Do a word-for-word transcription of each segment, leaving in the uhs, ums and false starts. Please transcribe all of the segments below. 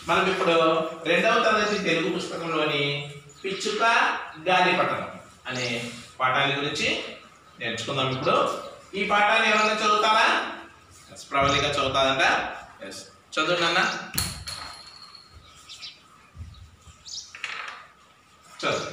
మనం ఇప్పుడు రెండవ తరగతి తెలుగు పుస్తకంలోని పిచ్చుక గాలిపటం అనే పాఠాల గురించి నేర్చుకుందాం. ఇప్పుడు ఈ పాఠాన్ని ఎవరైనా చదువుతారా? ప్రవళిక చదువుతాదంట. ఎస్, చదువు నాన్న. చదువు.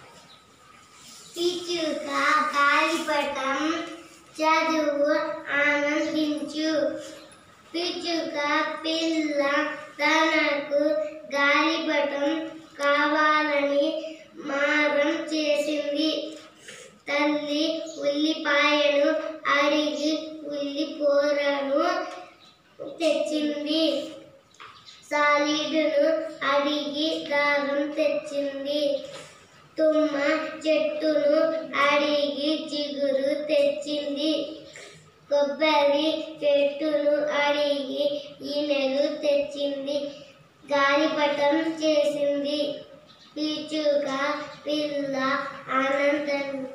పిచ్చుక గాలిపటం చదువు ఆనందించు. పిచ్చుక పిల్ల తనకు గాలిపటం కావాలని మారం చేసింది. తల్లి ఉల్లిపాయను అడిగి ఉల్లిపొరను తెచ్చింది. సాలీడును అడిగి దారం తెచ్చింది. తుమ్మ చెట్టును అడిగి చిగురు తెచ్చింది. కొబ్బరి చెట్టును అడిగి ఈనెలు తెచ్చింది. గాలిపటం చేసింది. పిచ్చుక పిల్ల ఆనంద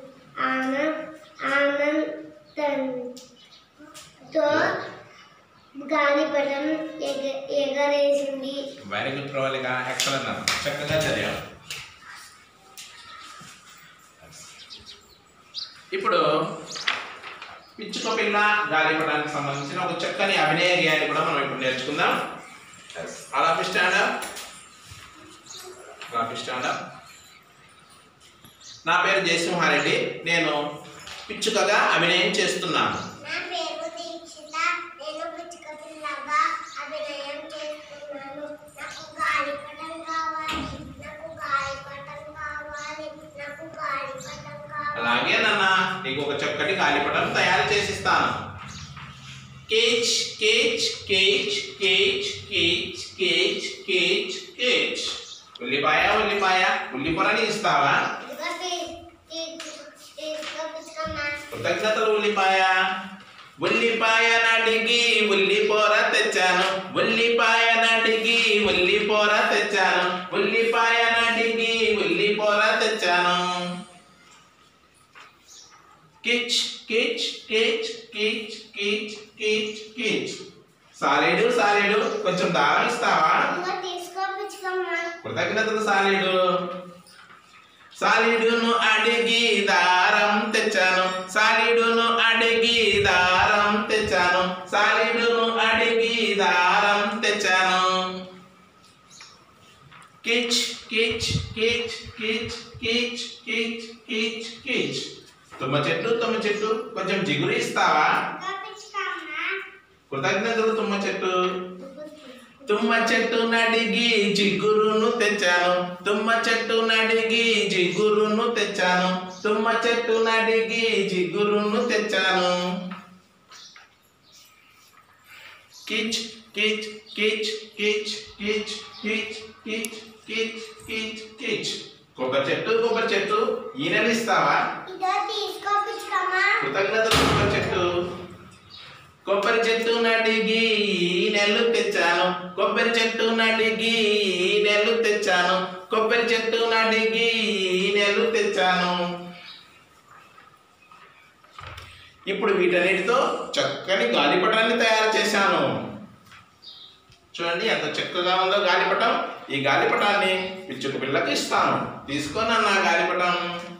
ఆనందంతో గాలిపటం ఎగ ఎగరేసింది. వెరీ గుడ్ ప్రవళిక, ఎక్సలెంట్ అన్న, చక్కగా చదివాం. ఇప్పుడు పిచ్చుక పిల్ల గాలిపటానికి సంబంధించిన ఒక చక్కని అభినయ గేయాన్ని కూడా మనం ఇప్పుడు నేర్చుకుందాం. అలా స్టాండ్ అప్, స్టాండ్ అప్. నా పేరు జయసింహారెడ్డి. నేను పిచ్చుకగా అభినయం చేస్తున్నాను. నా పేరు దీక్షిత. నేను పిచ్చుక పిల్లగా అభినయం చేస్తున్నాను. నాకు గాలిపటం కావాలి, నాకు గాలిపటం కావాలి, నాకు గాలిపటం కావాలి. అలాగే నాన్న, నీకు ఒక చక్కటి గాలిపటం తయారు చేసిస్తాను. కేచ్ కేచ్ కేచ్ కేచ్ కేచ్ కేచ్ కేచ్ కేచ్. ఉల్లిపాయ ఉల్లిపాయ ఉల్లిపొరని ఇస్తావా? కృతజ్ఞతలు ఉల్లిపాయ. ఉల్లిపాయ నడిగి ఉల్లిపొర తెచ్చాను. ఉల్లిపాయ నడిగి ఉల్లిపొర తెచ్చాను. ఉల్లిపాయ నడిగి ఉల్లిపొర తెచ్చాను. కిచ్ కిచ్ కిచ్ కిచ్ కిచ్ కిచ్ కిచ్. సాలేడు సాలేడు కొంచెం దారం ఇస్తావా? కృతజ్ఞతలు సాలేడు. సాలీడును అడిగి దారం తెచ్చాను. సాలీడును అడిగి దారం తెచ్చాను. సాలీడును అడిగి దారం తెచ్చాను. కిచ్ కిచ్ కిచ్ కిచ్ కిచ్ కిచ్ కిచ్ కిచ్. తుమ్మ చెట్టు తుమ్మ చెట్టు కొంచెం జిగురు ఇస్తావా? కృతజ్ఞతలు తుమ్మ చెట్టు. తుమ్మ చెట్టు నడిగి జిగురును తెచ్చాను. తుమ్మ చెట్టు నడిగి జిగురును తెచ్చాను. తుమ్మ చెట్టు నడిగి జిగురును తెచ్చాను. కిచ్ కిచ్ కిచ్ కిచ్ కిచ్ కిచ్ కిచ్ కిచ్ కిచ్ కిచ్. కొబ్బరి చెట్టు కొబ్బరి చెట్టు ఈనెలు ఇస్తావా? కృతజ్ఞతలు కొబ్బరి చెట్టు. కొబ్బరి చెట్టు నడిగి ఈనెలు తెచ్చాను. కొబ్బరి చెట్టు నడిగి ఈనెలు తెచ్చాను. కొబ్బరి చెట్టు నడిగి ఈనెలు తెచ్చాను. ఇప్పుడు వీటన్నిటితో చక్కని గాలిపటాన్ని తయారు చేశాను. చూడండి ఎంత చక్కగా ఉందో గాలిపటం. ఈ గాలిపటాన్ని పిచ్చుక పిల్లకి ఇస్తాను. తీసుకోనన్నా గాలిపటం.